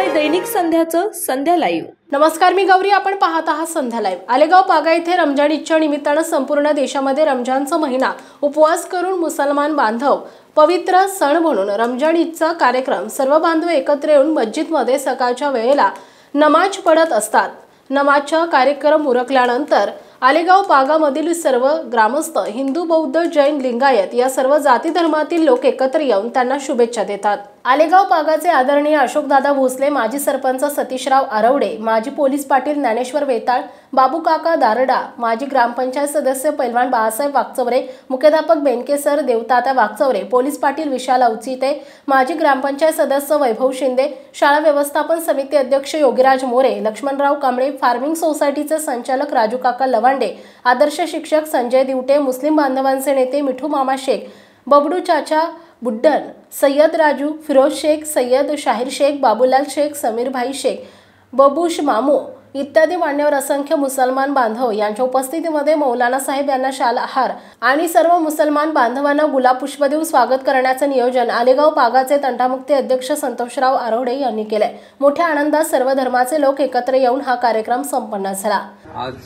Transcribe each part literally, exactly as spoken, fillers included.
दैनिक संध्याचं संध्या live. नमस्कार, मी गौरी, आपण पाहत आहात संध्या लाईव्ह। आलेगाव पागा येथे रमजान ईदच्या निमित्ताने संपूर्ण देशामध्ये रमजानचा महिना उपवास करून मुसलमान बांधव पवित्र सण म्हणून रमजान ईदचा कार्यक्रम सर्व बांधव एकत्र येऊन मस्जिदमध्ये सकाळच्या वेळेला नमाज पढत असतात। नमाजचा कार्यक्रम उरकल्यानंतर आलेगाव पागामधील सर्व ग्रामस्थ हिंदू, बौद्ध, जैन, लिंगायत या सर्व जाती धर्मातील लोक एकत्र येऊन त्यांना शुभेच्छा देतात। आलेगाव पागाचे आदरणीय अशोकदादा भोसले, माजी सरपंच सतीशराव आरवडे, माजी पोलीस पाटील ज्ञानेश्वर वेताळ, बाबू काका दारडा, माजी ग्रामपंचायत सदस्य पैलवान बाळासाहेब वागचौरे, मुख्याध्यापक बेनके सर, देवताता वागचौरे, पोलीस पाटील विशाल अवचिते, माजी ग्रामपंचायत सदस्य वैभव शिंदे, शाळा व्यवस्थापन समिती अध्यक्ष योगीराज मोरे, लक्ष्मणराव कांबळे, फार्मिंग सोसायटीचे संचालक राजू काका लवांडे, आदर्श शिक्षक संजय दिवटे, मुस्लिम बांधवांचे नेते मिठू मामा शेख, बबडू चाचा बुड्डन, सय्यद राजू, फिरोज शेख, सय्यद शाहीर शेख, बाबूलाल शेख, समीर भाई शेख, बबूश मामू इत्यादी मान्यवर असंख्य मुसलमान बांधव यांच्या उपस्थितीमध्ये मौलाना साहेब यांना शाल हार आणि सर्व मुसलमान बांधवांना गुलाब पुष्प देऊन स्वागत करण्याचे नियोजन आलेगाव पागाचे तंटामुक्ती अध्यक्ष संतोषराव आरवडे यांनी केले। मोठ्या आनंदात सर्व धर्माचे लोक एकत्र येऊन हा कार्यक्रम संपन्न झाला। आज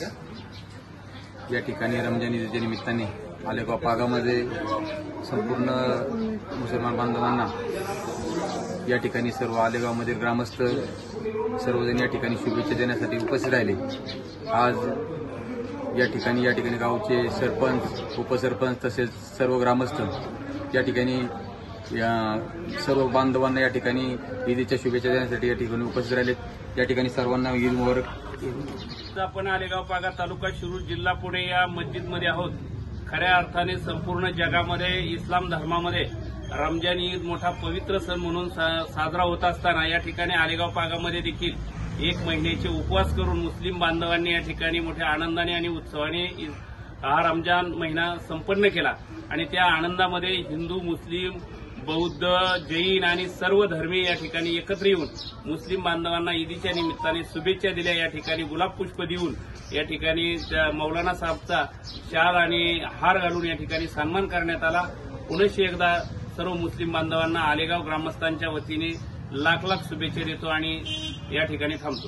या ठिकाणी रमजान ईदच्या निमित्ताने आलेगाव पागामध्ये संपूर्ण मुसलमान बांधवांना या ठिकाणी सर्व आलेगावमधील ग्रामस्थ सर्वजण या ठिकाणी शुभेच्छा देण्यासाठी उपस्थित राहिले। आज या ठिकाणी या ठिकाणी गावचे सरपंच, उपसरपंच तसेच सर्व ग्रामस्थ या ठिकाणी या सर्व बांधवांना या ठिकाणी ईदच्या शुभेच्छा देण्यासाठी या ठिकाणी उपस्थित राहिले। या ठिकाणी सर्वांना ईद मुबारक। आपण आलेगाव पागा, तालुका शिरूर, जिल्हा पुणे या मस्जिदमध्ये आहोत। खऱ्या अर्थाने संपूर्ण जगामध्ये इस्लाम धर्मामध्ये रमजान ईद मोठा पवित्र सण म्हणून साजरा होत असताना या ठिकाणी आलेगाव पागामध्ये देखील एक महिन्याचे उपवास करून मुस्लिम बांधवांनी या ठिकाणी मोठ्या आनंदाने आणि उत्सवाने हा रमजान महिना संपन्न केला आणि त्या आनंदामध्ये हिंदू, मुस्लिम, बौद्ध, जैन आणि सर्व धर्मीय या ठिकाणी एकत्र येऊन मुस्लिम बांधवांना ईदीच्या निमित्ताने शुभेच्छा दिल्या। या ठिकाणी गुलाब पुष्प देऊन या ठिकाणी मौलाना साहेबचा शाल आणि हार घालून या ठिकाणी सन्मान करण्यात आला। पुनश्च एकदा सर्व मुस्लिम बांधवांना आलेगाव ग्रामस्थांच्या वतीने लाख लाख शुभेच्छा देतो आणि या ठिकाणी थांबतो।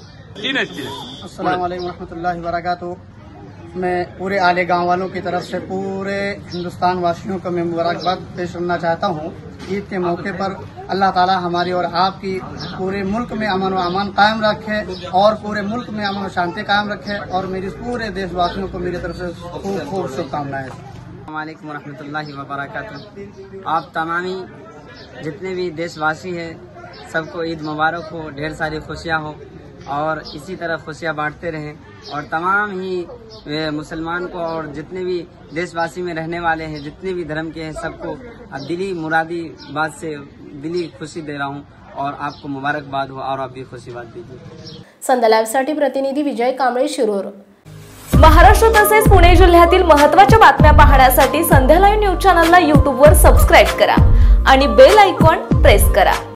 अस्सलाम वालेकुम रहमतुल्लाहि व बरकातहू। मैं पूरे आलेगांव वालों की तरफ से पूरे हिंदुस्तान वासियों को मैं मुबारकबाद पेश करना चाहता हूँ। ईद के मौके पर अल्लाह ताला हमारी और आपकी पूरे मुल्क में अमन व अमान कायम रखे और पूरे मुल्क में अमन व शांति कायम रखे और मेरी पूरे देशवासियों को मेरी तरफ से खूब खूब शुभकामनाएं। अस्सलाम वालेकुम रहमतुल्लाहि व बरकातहू। आप तमामी जितने भी देशवासी हैं सबको ईद मुबारक हो, ढेर सारी खुशियाँ हो और इसी तरह खुशियाँ बांटते रहें और तमाम ही मुसलमान को और जितने भी देशवासी में रहने वाले हैं, जितने भी धर्म के हैं, सबको दिली मुरादी बात से दिली खुशी दे रहा हूँ और आपको मुबारकबाद हो और आप भी खुशी बात दीजिए। संध्या लाईव्हसाठी प्रतिनिधी विजय कांबळे, शिरूर। महाराष्ट्र तसेच पुणे जिल्ह्यातील महत्त्वाच्या बातम्या पाहण्यासाठी संध्या लाईव्ह न्यूज चॅनलला यूट्यूबवर सबस्क्राईब करा आणि बेल आयकॉन प्रेस करा।